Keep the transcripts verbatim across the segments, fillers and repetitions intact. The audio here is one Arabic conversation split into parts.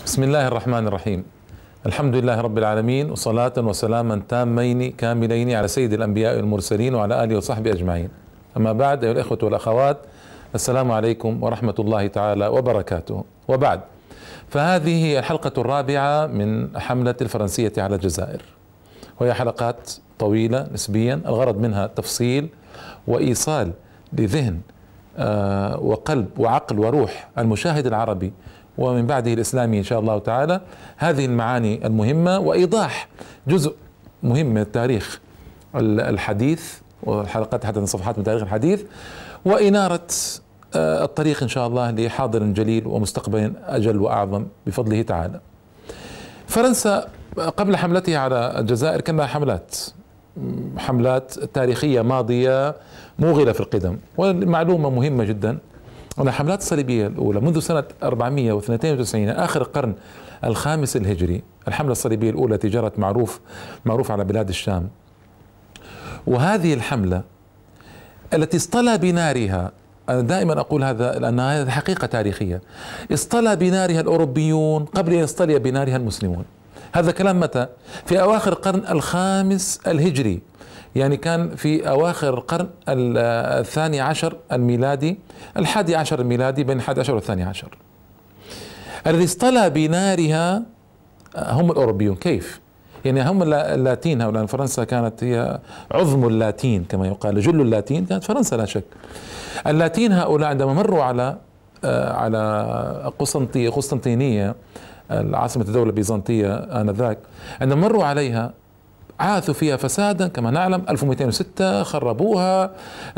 بسم الله الرحمن الرحيم. الحمد لله رب العالمين، وصلاة وسلاما تامين كاملين على سيد الأنبياء والمرسلين وعلى آله وصحبه أجمعين. أما بعد، أيها الإخوة والأخوات، السلام عليكم ورحمة الله تعالى وبركاته. وبعد، فهذه هي الحلقة الرابعة من حملة الفرنسية على الجزائر، وهي حلقات طويلة نسبيا، الغرض منها تفصيل وإيصال لذهن وقلب وعقل وروح المشاهد العربي ومن بعده الإسلامي إن شاء الله تعالى هذه المعاني المهمة، وإيضاح جزء مهم من التاريخ الحديث والحلقات حتى من صفحات من تاريخ الحديث، وإنارة الطريق إن شاء الله لحاضر جليل ومستقبل أجل وأعظم بفضله تعالى. فرنسا قبل حملتها على الجزائر كان لها حملات حملات تاريخية ماضية موغلة في القدم، والمعلومة مهمة جدا أن الحملات الصليبية الأولى منذ سنة أربعمائة واثنين وتسعين آخر القرن الخامس الهجري، الحملة الصليبية الأولى التي جرت معروف معروف على بلاد الشام، وهذه الحملة التي اصطلى بنارها، أنا دائما أقول هذا لأن هذه حقيقة تاريخية، اصطلى بنارها الأوروبيون قبل أن يصطلي بنارها المسلمون. هذا كلام متى؟ في أواخر القرن الخامس الهجري، يعني كان في أواخر القرن الثاني عشر الميلادي، الحادي عشر الميلادي، بين الحادي عشر والثاني عشر. الذي اصطلى بنارها هم الأوروبيون. كيف؟ يعني هم اللاتين هؤلاء. فرنسا كانت هي عظم اللاتين كما يقال، جل اللاتين كانت فرنسا لا شك. اللاتين هؤلاء عندما مروا على على قسطنطينية قسطنطينية العاصمة الدولة البيزنطية آنذاك، عندما مروا عليها عاثوا فيها فسادا كما نعلم. ألف ومئتين وستة خربوها،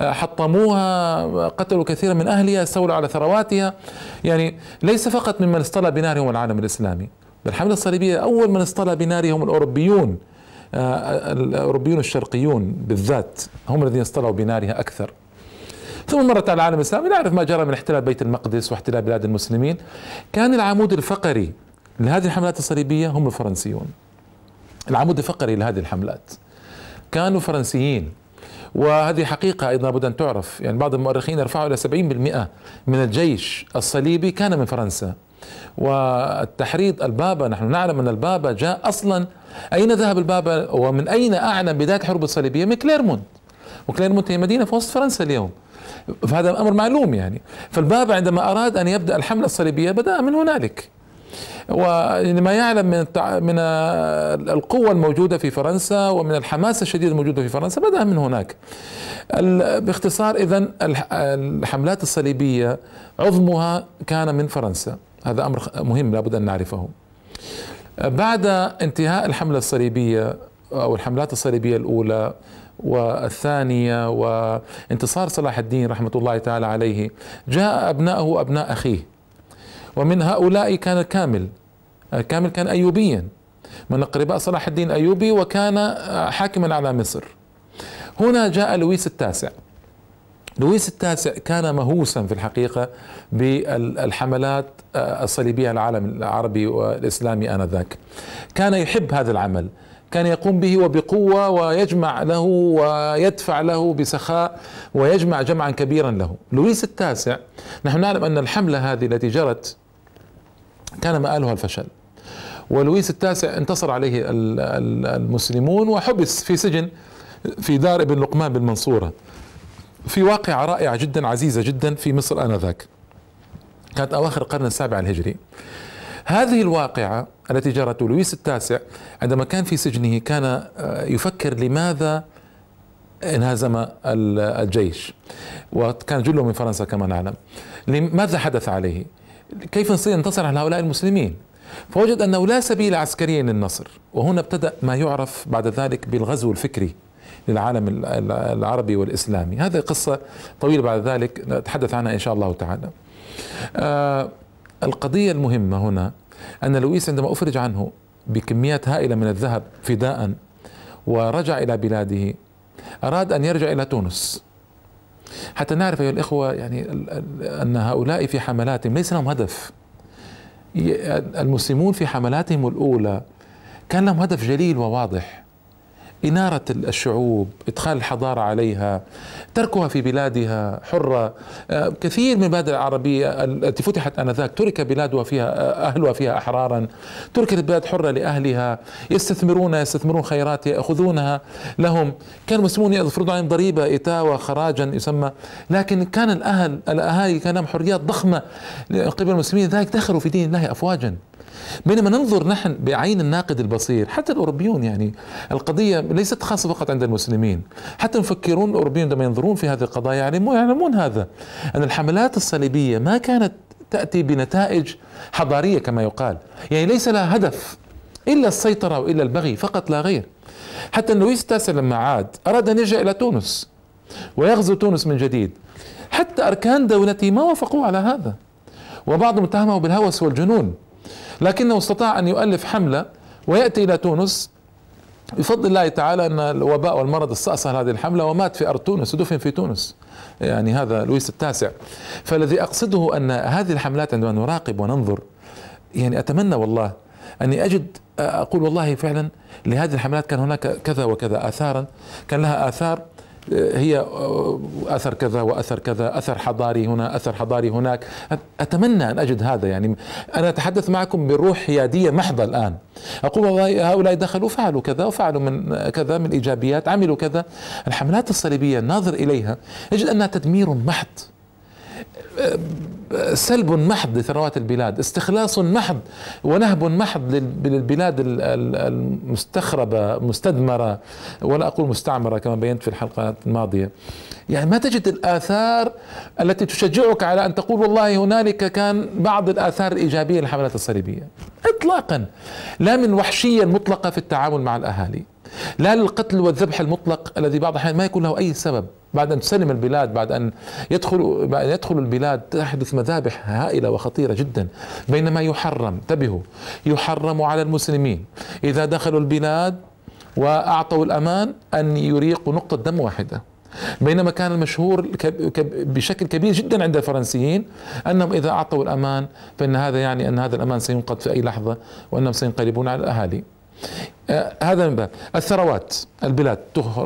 حطموها، قتلوا كثيرا من أهلها، استولوا على ثرواتها. يعني ليس فقط ممن اصطلى بنارهم العالم الإسلامي، بل الحملة الصليبية أول من اصطلى بنارهم الأوروبيون، الأوروبيون الشرقيون بالذات هم الذين اصطلوا بنارها أكثر. ثم مرت على العالم الإسلامي، نعرف ما جرى من احتلال بيت المقدس واحتلال بلاد المسلمين. كان العمود الفقري لهذه الحملات الصليبية هم الفرنسيون. العمود الفقري لهذه الحملات كانوا فرنسيين، وهذه حقيقة أيضا لابد أن تعرف. يعني بعض المؤرخين يرفعوا إلى سبعين بالمئة من الجيش الصليبي كان من فرنسا. والتحريض البابا، نحن نعلم أن البابا جاء أصلا، أين ذهب البابا ومن أين أعلن بداية الحروب الصليبية؟ من كليرمونت، وكليرمونت هي مدينة في وسط فرنسا اليوم، فهذا أمر معلوم يعني. فالبابا عندما أراد أن يبدأ الحملة الصليبية بدأ من هنالك، وما يعلم من من القوة الموجودة في فرنسا ومن الحماسة الشديدة الموجودة في فرنسا بدأ من هناك. باختصار إذن الحملات الصليبية عظمها كان من فرنسا، هذا أمر مهم لابد أن نعرفه. بعد انتهاء الحملة الصليبية أو الحملات الصليبية الأولى والثانية وانتصار صلاح الدين رحمة الله تعالى عليه، جاء أبناءه أبناء أخيه، ومن هؤلاء كان كامل. كامل كان أيوبيا من أقرباء صلاح الدين الأيوبي، وكان حاكما على مصر. هنا جاء لويس التاسع. لويس التاسع كان مهووسا في الحقيقة بالحملات الصليبية على العالم العربي والإسلامي آنذاك. كان يحب هذا العمل، كان يقوم به وبقوة، ويجمع له ويدفع له بسخاء، ويجمع جمعا كبيرا له. لويس التاسع، نحن نعلم أن الحملة هذه التي جرت كان مآلها الفشل، ولويس التاسع انتصر عليه المسلمون وحبس في سجن في دار ابن لقمان بالمنصورة، في واقعة رائعة جدا عزيزة جدا في مصر آنذاك، كانت أواخر القرن السابع الهجري. هذه الواقعة التي جرت لويس التاسع عندما كان في سجنه كان يفكر لماذا انهزم الجيش، وكان جله من فرنسا كما نعلم. لماذا حدث عليه؟ كيف نستطيع أن ننتصر على هؤلاء المسلمين؟ فوجد أنه لا سبيل عسكري للنصر، وهنا ابتدأ ما يعرف بعد ذلك بالغزو الفكري للعالم العربي والإسلامي. هذه قصة طويلة بعد ذلك نتحدث عنها إن شاء الله تعالى. آه القضية المهمة هنا أن لويس عندما أفرج عنه بكميات هائلة من الذهب فداء ورجع إلى بلاده، أراد أن يرجع إلى تونس، حتى نعرف أيها الإخوة يعني أن هؤلاء في حملاتهم ليس لهم هدف. المسلمون في حملاتهم الأولى كان لهم هدف جليل وواضح، إنارة الشعوب، إدخال الحضارة عليها، تركها في بلادها حرة. كثير من البلاد العربية التي فتحت آنذاك ترك بلادها فيها أهلها فيها أحرارا، تركت البلاد حرة لأهلها، يستثمرون يستثمرون خيراتها يأخذونها لهم. كان المسلمون يفرضون عليهم ضريبة إتاوة خراجا يسمى، لكن كان الأهل الأهالي كان لهم حريات ضخمة قبل المسلمين، ذلك دخلوا في دين الله أفواجا. بينما ننظر نحن بعين الناقد البصير، حتى الأوروبيون، يعني القضية ليست خاصة فقط عند المسلمين، حتى المفكرون الأوروبيون عندما ينظرون في هذه القضايا يعلمون, يعلمون هذا، أن الحملات الصليبية ما كانت تأتي بنتائج حضارية كما يقال، يعني ليس لها هدف إلا السيطرة وإلا البغي فقط لا غير. حتى لويس التاسع لما عاد أراد أن يرجع إلى تونس ويغزو تونس من جديد، حتى أركان دولته ما وافقوا على هذا، وبعضهم اتهمه بالهوس والجنون، لكنه استطاع أن يؤلف حملة ويأتي إلى تونس بفضل الله تعالى. أن الوباء والمرض استأصل هذه الحملة ومات في أرض تونس ودفن في تونس، يعني هذا لويس التاسع. فالذي أقصده أن هذه الحملات عندما نراقب وننظر، يعني أتمنى والله أني أجد أقول والله فعلا لهذه الحملات كان هناك كذا وكذا آثارا، كان لها آثار هي أثر كذا وأثر كذا، أثر حضاري هنا أثر حضاري هناك. أتمنى أن أجد هذا، يعني أنا أتحدث معكم بروح حيادية محضة الآن، أقول والله هؤلاء دخلوا فعلوا كذا وفعلوا من كذا من إيجابيات، عملوا كذا. الحملات الصليبية الناظر إليها يجد أنها تدمير محض، سلب محض لثروات البلاد، استخلاص محض ونهب محض للبلاد المستخربة مستدمرة، ولا أقول مستعمرة كما بينت في الحلقات الماضية. يعني ما تجد الآثار التي تشجعك على أن تقول والله هنالك كان بعض الآثار الإيجابية للحملات الصليبية إطلاقا، لا من وحشية مطلقة في التعامل مع الأهالي، لا للقتل والذبح المطلق الذي بعض الأحيان ما يكون له أي سبب. بعد أن تسلم البلاد، بعد أن يدخل يدخل البلاد، تحدث مذابح هائلة وخطيرة جدا. بينما يحرم، انتبهوا، يحرم على المسلمين إذا دخلوا البلاد وأعطوا الأمان أن يريقوا نقطة دم واحدة. بينما كان المشهور بشكل كبير جدا عند الفرنسيين أنهم إذا أعطوا الأمان فإن هذا يعني أن هذا الأمان سينقض في أي لحظة وأنهم سينقلبون على الأهالي. آه هذا من باب الثروات. البلاد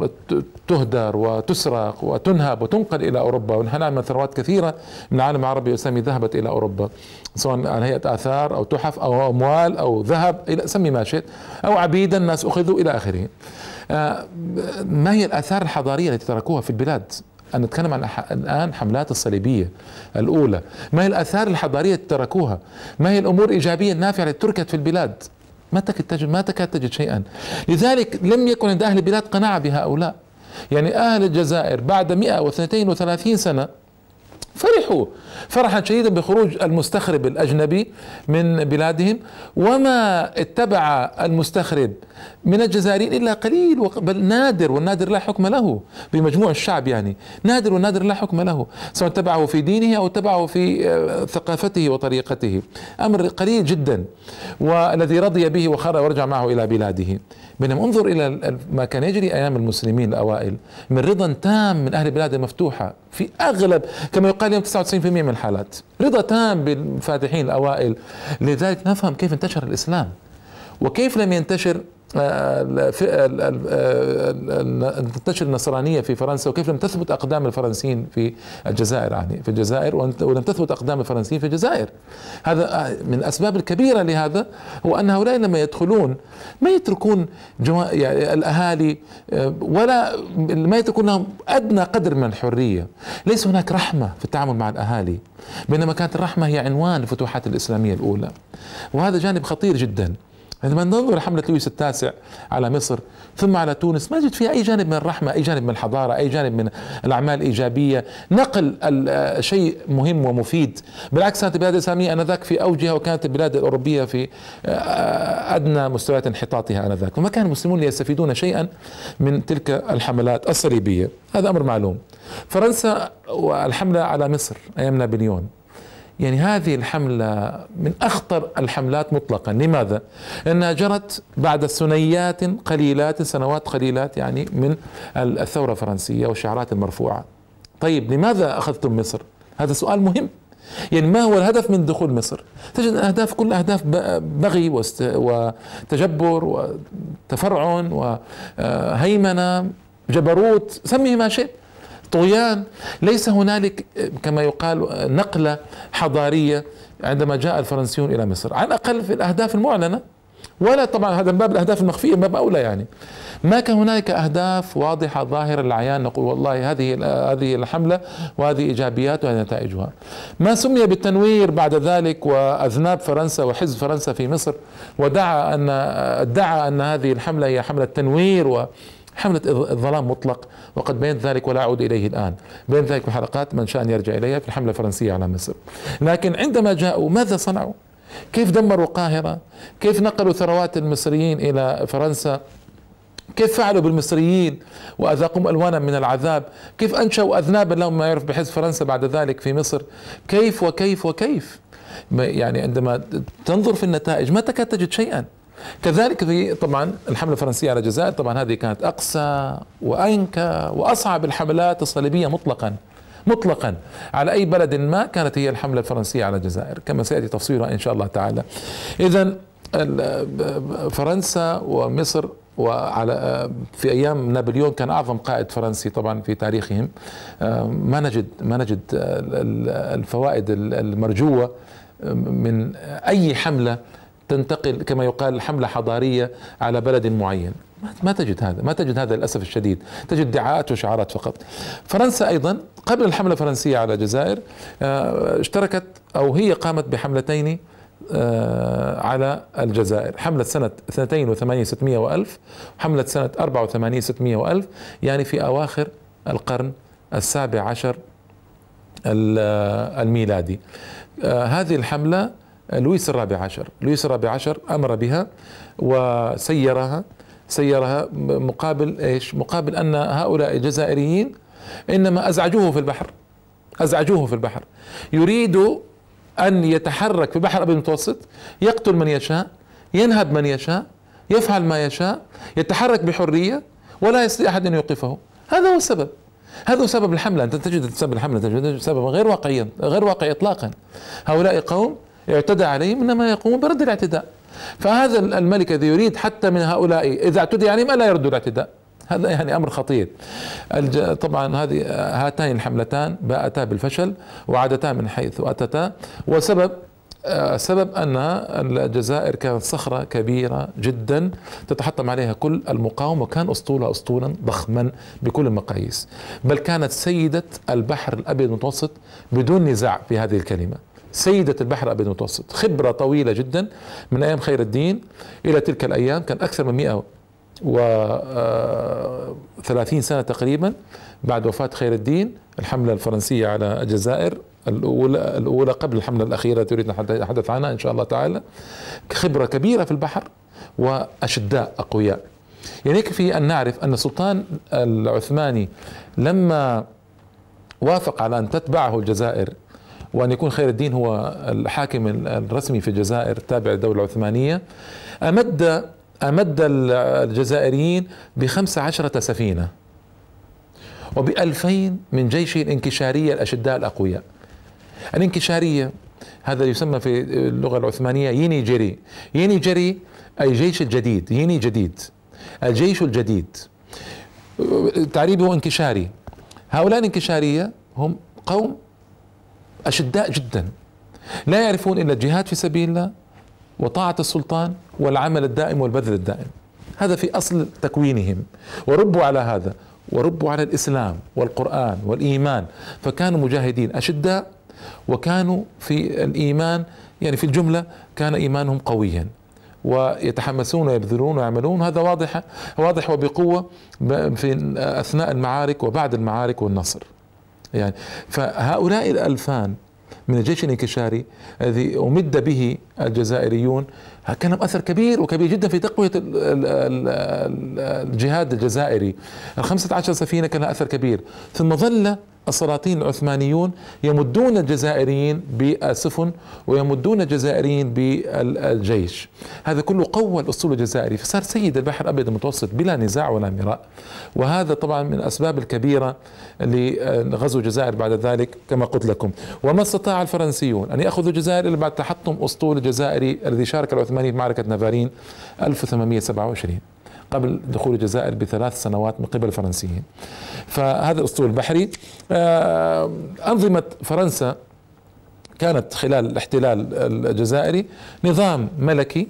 تهدر وتسرق وتنهب وتنقل إلى أوروبا، ونحن نعلم ثروات كثيرة من العالم العربي والإسلامي ذهبت إلى أوروبا، سواء على هيئة آثار أو تحف أو أموال أو ذهب، إلى سمي ما شئت، أو عبيدا الناس أخذوا إلى آخره. آه ما هي الآثار الحضارية التي تركوها في البلاد؟ أنا نتكلم عن الآن حملات الصليبية الأولى، ما هي الآثار الحضارية التي تركوها؟ ما هي الأمور الإيجابية النافعة التي تركت في البلاد؟ ما تكاد تجد ما تكاد تجد شيئا. لذلك لم يكن عند أهل البلاد قناعة بهؤلاء. يعني أهل الجزائر بعد مئة واثنين وثلاثين سنة فرحوا فرحا شديدا بخروج المستخرب الأجنبي من بلادهم، وما اتبع المستخرب من الجزائريين إلا قليل بل نادر، والنادر لا حكم له بمجموع الشعب، يعني نادر والنادر لا حكم له، سواء اتبعه في دينه أو اتبعه في ثقافته وطريقته، أمر قليل جدا، والذي رضي به وخرج ورجع معه إلى بلاده. بينما انظر إلى ما كان يجري أيام المسلمين الأوائل من رضا تام من أهل البلاد المفتوحة في أغلب كما يقال يوم تسعة وتسعين بالمئة من الحالات، رضا تام بالفاتحين الأوائل. لذلك نفهم كيف انتشر الإسلام وكيف لم ينتشر تنتشر النصرانية في فرنسا، وكيف لم تثبت أقدام الفرنسيين في الجزائر، يعني في الجزائر، ولم تثبت أقدام الفرنسيين في الجزائر. هذا من الأسباب الكبيرة لهذا، هو أن هؤلاء لما يدخلون ما يتركون يعني الأهالي ولا ما يتركون لهم أدنى قدر من الحرية. ليس هناك رحمة في التعامل مع الأهالي، بينما كانت الرحمة هي عنوان الفتوحات الإسلامية الأولى، وهذا جانب خطير جدا. عندما ننظر حملة لويس التاسع على مصر ثم على تونس ما نجد فيها أي جانب من الرحمة، أي جانب من الحضارة، أي جانب من الأعمال الإيجابية، نقل شيء مهم ومفيد. بالعكس كانت البلاد الإسلامية آنذاك في أوجها، وكانت البلاد الأوروبية في أدنى مستويات انحطاطها آنذاك، وما كان المسلمون ليستفيدون شيئا من تلك الحملات الصليبية. هذا أمر معلوم. فرنسا والحملة على مصر أيام نابليون، يعني هذه الحملة من أخطر الحملات مطلقا. لماذا؟ لأنها جرت بعد ثنيات قليلات، سنوات قليلات يعني من الثورة الفرنسية والشعارات المرفوعة. طيب لماذا أخذتم مصر؟ هذا سؤال مهم. يعني ما هو الهدف من دخول مصر؟ تجد الأهداف كل أهداف بغي وتجبر وتفرعن وهيمنة، جبروت، سميه ما شئت، طغيان. ليس هنالك كما يقال نقلة حضارية عندما جاء الفرنسيون إلى مصر، على الأقل في الأهداف المعلنة، ولا طبعا هذا من باب الأهداف المخفية، من باب أولى يعني. ما كان هنالك أهداف واضحة ظاهرة للعيان نقول والله هذه هذه الحملة وهذه إيجابيات وهذه نتائجها. ما سمي بالتنوير بعد ذلك وأذناب فرنسا وحزب فرنسا في مصر، ودعا أن ادعى أن هذه الحملة هي حملة تنوير وحملة الظلام مطلق، وقد بينت ذلك ولا أعود إليه الآن، بين ذلك في حلقات من شاء أن يرجع إليها في الحملة الفرنسية على مصر. لكن عندما جاءوا ماذا صنعوا؟ كيف دمروا القاهرة؟ كيف نقلوا ثروات المصريين إلى فرنسا؟ كيف فعلوا بالمصريين وأذاقهم ألوانا من العذاب؟ كيف أنشأوا أذنابا لهم ما يعرف بحزب فرنسا بعد ذلك في مصر؟ كيف وكيف وكيف يعني عندما تنظر في النتائج ما تكاد تجد شيئا. كذلك في طبعا الحملة الفرنسية على الجزائر، طبعا هذه كانت أقسى وأنكى وأصعب الحملات الصليبية مطلقا مطلقا على أي بلد ما، كانت هي الحملة الفرنسية على الجزائر كما سيأتي تفصيلها إن شاء الله تعالى. إذن فرنسا ومصر، وعلى في ايام نابليون كان اعظم قائد فرنسي طبعا في تاريخهم، ما نجد ما نجد الفوائد المرجوه من اي حمله تنتقل كما يقال حمله حضاريه على بلد معين، ما تجد هذا، ما تجد هذا للاسف الشديد، تجد ادعاءات وشعارات فقط. فرنسا ايضا قبل الحمله الفرنسيه على الجزائر اشتركت او هي قامت بحملتين على الجزائر، حملة سنة اثنتين وثمانين ستمائة وألف، وحملة سنة أربعة وثمانين ستمائة وألف، يعني في أواخر القرن السابع عشر الميلادي. هذه الحملة لويس الرابع عشر لويس الرابع عشر أمر بها وسيرها سيرها مقابل إيش؟ مقابل أن هؤلاء الجزائريين إنما أزعجوه في البحر أزعجوه في البحر يريدوا أن يتحرك في البحر الأبيض المتوسط، يقتل من يشاء، ينهب من يشاء، يفعل ما يشاء، يتحرك بحرية ولا يستطيع أحد أن يوقفه. هذا هو السبب، هذا هو سبب الحملة. أنت تجد سبب الحملة، تجد سببا غير واقعيا، غير واقعي إطلاقا. هؤلاء قوم اعتدى عليهم إنما يقومون برد الاعتداء. فهذا الملك الذي يريد حتى من هؤلاء إذا اعتدي عليهم ألا يردوا الاعتداء، هذا يعني أمر خطير. طبعا هذه هاتان الحملتان باءتا بالفشل وعادتا من حيث أتتا، وسبب سبب أن الجزائر كانت صخرة كبيرة جدا تتحطم عليها كل المقاومة، وكان أسطولها أسطولا ضخما بكل المقاييس، بل كانت سيدة البحر الأبيض المتوسط بدون نزاع في هذه الكلمة، سيدة البحر الأبيض المتوسط، خبرة طويلة جدا من أيام خير الدين إلى تلك الأيام، كان أكثر من مئة وثلاثين سنة تقريبا بعد وفاة خير الدين. الحملة الفرنسية على الجزائر الأولى الأولى قبل الحملة الأخيرة تريد أن نتحدث عنها إن شاء الله تعالى، خبرة كبيرة في البحر وأشداء أقوياء. يعني يكفي أن نعرف أن السلطان العثماني لما وافق على أن تتبعه الجزائر وأن يكون خير الدين هو الحاكم الرسمي في الجزائر التابع للدولة العثمانية، أمد أمد الجزائريين بخمس عشرة سفينة وبألفين من جيشه الانكشارية الأشداء الأقوياء. الانكشارية هذا يسمى في اللغة العثمانية ييني جري، ييني جري أي جيش الجديد، ييني جديد، الجيش الجديد، تعريبه انكشاري. هؤلاء الانكشارية هم قوم أشداء جدا لا يعرفون إلا الجهاد في سبيل الله وطاعة السلطان والعمل الدائم والبذل الدائم، هذا في أصل تكوينهم، وربوا على هذا، وربوا على الإسلام والقرآن والإيمان، فكانوا مجاهدين أشداء، وكانوا في الإيمان يعني في الجملة كان إيمانهم قويا ويتحمسون ويبذلون ويعملون، هذا واضح واضح وبقوة في أثناء المعارك وبعد المعارك والنصر. يعني فهؤلاء الألفان من الجيش الانكشاري الذي أمد به الجزائريون كان لهم أثر كبير وكبير جدا في تقوية الجهاد الجزائري. الخمسة عشر سفينة كان لها أثر كبير. ثم ظل السلاطين العثمانيون يمدون الجزائريين بالسفن ويمدون الجزائريين بالجيش. هذا كله قوى الأسطول الجزائري، فصار سيد البحر الأبيض المتوسط بلا نزاع ولا مراء. وهذا طبعا من الأسباب الكبيرة لغزو الجزائر بعد ذلك كما قلت لكم. وما استطاع الفرنسيون أن يأخذوا الجزائر إلا بعد تحطم أسطول الجزائري الذي شارك العثمانيين في معركة نافارين ألف وثمانمئة وسبعة وعشرين قبل دخول الجزائر بثلاث سنوات من قبل الفرنسيين. فهذا الأسطول البحري. أنظمة فرنسا كانت خلال الاحتلال الجزائري نظام ملكي.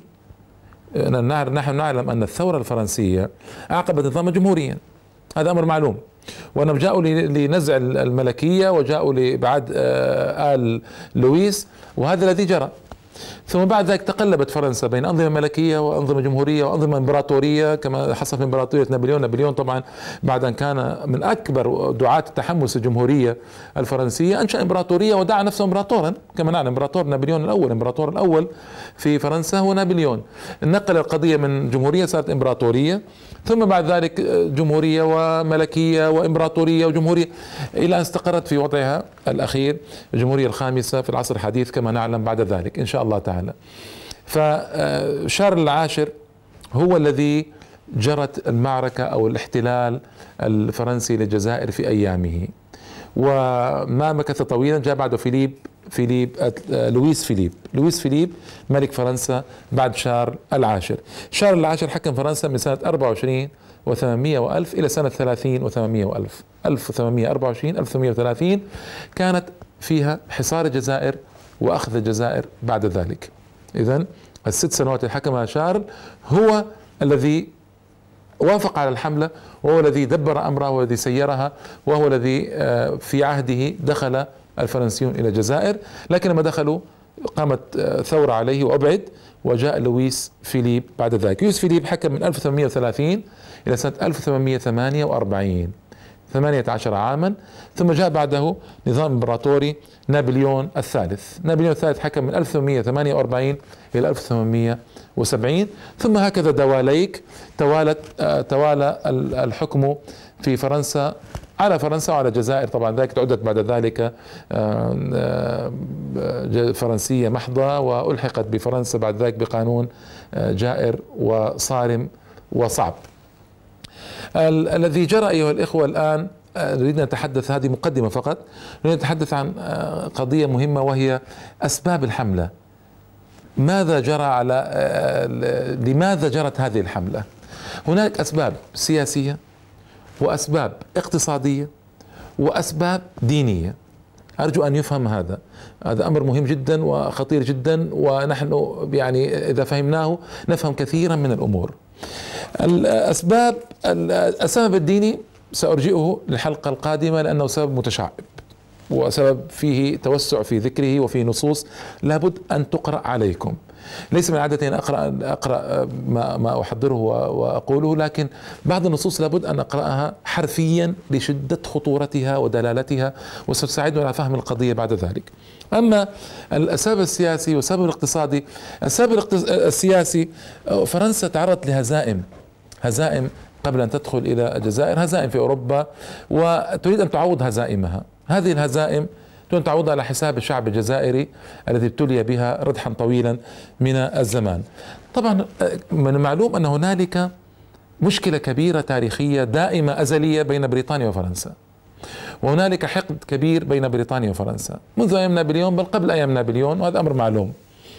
نحن نعلم أن الثورة الفرنسية أعقبت نظاما جمهوريا، هذا أمر معلوم، وأنهم جاءوا لنزع الملكية وجاءوا لإبعاد آل لويس، وهذا الذي جرى. ثم بعد ذلك تقلبت فرنسا بين أنظمة ملكية وأنظمة جمهورية وأنظمة إمبراطورية كما حصل في إمبراطورية نابليون. نابليون طبعا بعد أن كان من أكبر دعاة التحمس الجمهورية الفرنسية أنشأ إمبراطورية ودعا نفسه إمبراطورا كما نعلم. إمبراطور نابليون الأول، الإمبراطور الأول في فرنسا هو نابليون. نقل القضية من جمهورية صارت إمبراطورية، ثم بعد ذلك جمهورية وملكية وإمبراطورية وجمهورية إلى أن استقرت في وضعها الأخير الجمهورية الخامسة في العصر الحديث كما نعلم بعد ذلك إن شاء الله تعالى. فشارل العاشر هو الذي جرت المعركة أو الاحتلال الفرنسي للجزائر في أيامه، وما مكث طويلا. جاء بعده فيليب فيليب لويس فيليب لويس فيليب ملك فرنسا بعد شارل العاشر. شارل العاشر حكم فرنسا من سنة أربعة وعشرين وثمانمئة وألف إلى سنة ثلاثين وثمانمئة وألف. ألف وثمانمئة وأربعة وعشرين ألف وثمانمئة وثلاثين كانت فيها حصار الجزائر وأخذ الجزائر بعد ذلك. إذن الست سنوات اللي حكمها شارل هو الذي وافق على الحملة، وهو الذي دبر أمرها، وهو الذي سيرها، وهو الذي في عهده دخل الفرنسيون إلى الجزائر. لكن لما دخلوا قامت ثورة عليه وأبعد، وجاء لويس فيليب بعد ذلك. لويس فيليب حكم من ألف وثمانمئة وثلاثين إلى سنة ألف وثمانمئة وثمانية وأربعين، ثمانية عشر عاما. ثم جاء بعده نظام امبراطوري نابليون الثالث. نابليون الثالث حكم من ألف وثمانمئة وثمانية وأربعين إلى ألف وثمانمئة وسبعين. ثم هكذا دواليك توالت توالى الحكم في فرنسا على فرنسا وعلى الجزائر. طبعا ذلك تعدت بعد ذلك فرنسية محضة، وألحقت بفرنسا بعد ذلك بقانون جائر وصارم وصعب. الذي جرى أيها الإخوة الآن نريد أن نتحدث، هذه مقدمة فقط، نريد أن نتحدث عن قضية مهمة وهي أسباب الحملة. ماذا جرى على لماذا جرت هذه الحملة؟ هناك أسباب سياسية وأسباب اقتصادية وأسباب دينية. أرجو أن يفهم هذا، هذا أمر مهم جدا وخطير جدا، ونحن يعني إذا فهمناه نفهم كثيرا من الأمور. الأسباب السبب الديني سأرجئه للحلقة القادمة لأنه سبب متشعب وسبب فيه توسع في ذكره وفي نصوص لابد أن تقرأ عليكم. ليس من عادتي أن أقرأ, أقرأ ما, ما أحضره وأقوله، لكن بعض النصوص لابد أن أقرأها حرفيا لشدة خطورتها ودلالتها، وستساعدنا على فهم القضية بعد ذلك. أما السبب السياسي والسبب الاقتصادي، السبب السياسي فرنسا تعرضت لهزائم هزائم قبل أن تدخل إلى الجزائر، هزائم في أوروبا، وتريد أن تعوض هزائمها. هذه الهزائم تريد أن تعوض على حساب الشعب الجزائري الذي ابتلي بها ردحا طويلا من الزمان. طبعا من المعلوم أن هنالك مشكلة كبيرة تاريخية دائمة أزلية بين بريطانيا وفرنسا، وهنالك حقد كبير بين بريطانيا وفرنسا منذ أيام نابليون، بل قبل أيام نابليون، وهذا أمر معلوم.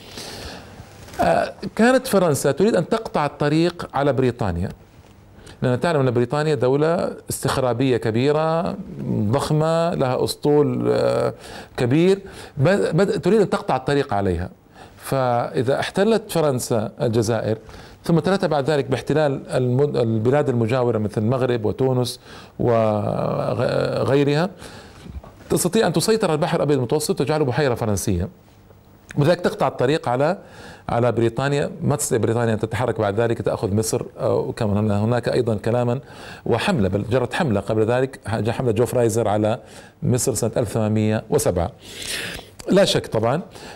كانت فرنسا تريد أن تقطع الطريق على بريطانيا، لأن تعلم أن بريطانيا دولة استخرابية كبيرة ضخمة لها أسطول كبير، تريد أن تقطع الطريق عليها. فإذا احتلت فرنسا الجزائر ثم تلت بعد ذلك باحتلال البلاد المجاورة مثل المغرب وتونس وغيرها، تستطيع أن تسيطر على البحر الأبيض المتوسط وتجعله بحيرة فرنسية، وذلك تقطع الطريق على على بريطانيا. ما تستطيع بريطانيا أن تتحرك بعد ذلك تأخذ مصر، وكما هناك أيضا كلاما وحملة، بل جرت حملة قبل ذلك، حملة جو فرايزر على مصر سنة ألف وثمانمئة وسبعة. لا شك طبعا.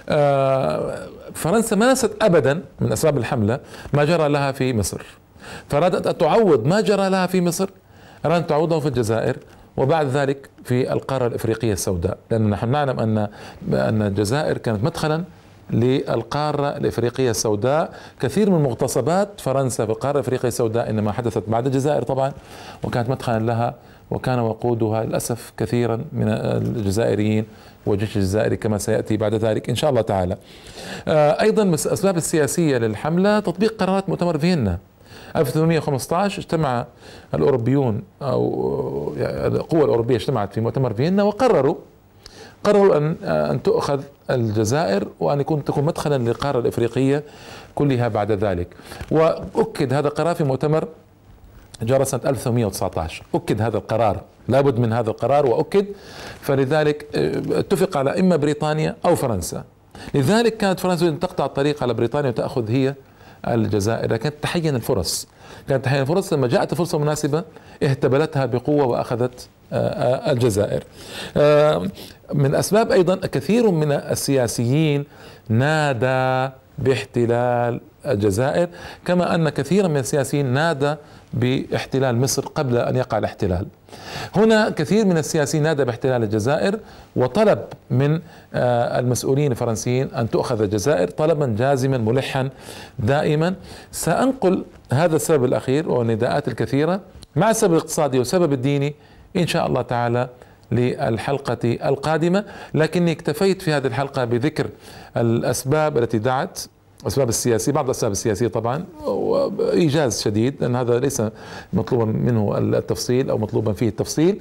فرنسا ما نست ابدا من اسباب الحمله ما جرى لها في مصر، فارادت ان تعوض ما جرى لها في مصر، ارادت ان تعوضه في الجزائر، وبعد ذلك في القاره الافريقيه السوداء، لان نحن نعلم ان ان الجزائر كانت مدخلا للقاره الافريقيه السوداء. كثير من مغتصبات فرنسا في القاره الافريقيه السوداء انما حدثت بعد الجزائر طبعا، وكانت مدخلا لها، وكان وقودها للاسف كثيرا من الجزائريين والجيش الجزائري كما سياتي بعد ذلك ان شاء الله تعالى. ايضا من الاسباب السياسيه للحمله تطبيق قرارات مؤتمر فيينا. ألف وثمانمئة وخمسة عشر اجتمع الاوروبيون او القوى الاوروبيه اجتمعت في مؤتمر فيينا وقرروا قرروا ان ان تؤخذ الجزائر وان يكون تكون مدخلا للقاره الافريقيه كلها بعد ذلك. واكد هذا القرار في مؤتمر جرى سنة ألف وثمانمئة وتسعة عشر، أكد هذا القرار، لابد من هذا القرار وأكد، فلذلك اتفق على إما بريطانيا أو فرنسا. لذلك كانت فرنسا تقطع الطريق على بريطانيا وتأخذ هي الجزائر، لكن تحين الفرص، كانت تحين الفرص، لما جاءت فرصة مناسبة اهتبلتها بقوة وأخذت الجزائر. من أسباب أيضا كثير من السياسيين نادى باحتلال الجزائر، كما أن كثيرا من السياسيين نادى باحتلال مصر قبل أن يقع الاحتلال. هنا كثير من السياسيين نادى باحتلال الجزائر وطلب من المسؤولين الفرنسيين أن تؤخذ الجزائر طلبا جازما ملحا دائما. سأنقل هذا السبب الأخير والنداءات الكثيرة مع السبب الاقتصادي والسبب الديني إن شاء الله تعالى للحلقة القادمة، لكني اكتفيت في هذه الحلقة بذكر الأسباب التي دعت، أسباب السياسية، بعض الأسباب السياسية طبعا وإيجاز شديد، لأن هذا ليس مطلوبا منه التفصيل أو مطلوبا فيه التفصيل.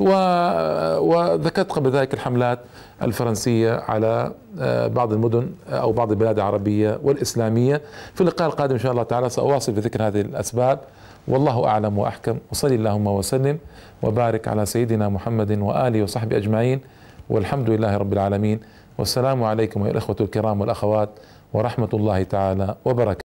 وذكرت قبل ذلك الحملات الفرنسية على بعض المدن أو بعض البلاد العربية والإسلامية. في اللقاء القادم إن شاء الله تعالى سأواصل بذكر هذه الأسباب، والله أعلم وأحكم. وصلي اللهم وسلم وبارك على سيدنا محمد وآله وصحبه أجمعين، والحمد لله رب العالمين. والسلام عليكم يا الإخوة الكرام والأخوات ورحمة الله تعالى وبركاته.